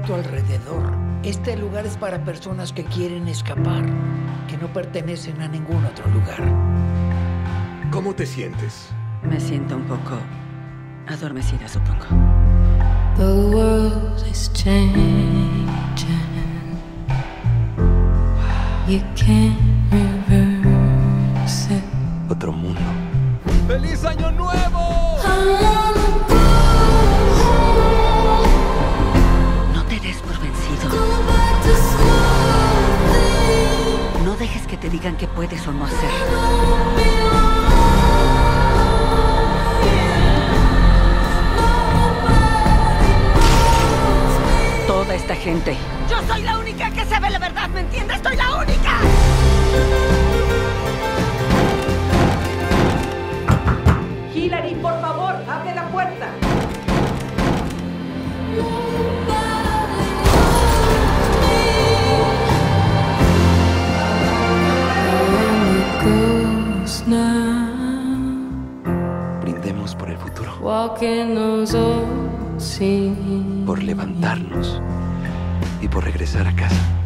tu alrededor. Este lugar es para personas que quieren escapar, que no pertenecen a ningún otro lugar. ¿Cómo te sientes? Me siento un poco adormecida, supongo. The world is changing. You can't reverse it. Otro mundo. ¡Feliz Año Nuevo! No te des por vencido. No dejes que te digan qué puedes o no hacer. Toda esta gente. Yo soy la única que sabe la verdad, ¿me entiendes? ¡Soy la única! Hillary, por favor, abre la puerta. Brindemos por el futuro. Walking those old scenes. Por levantarnos y por regresar a casa.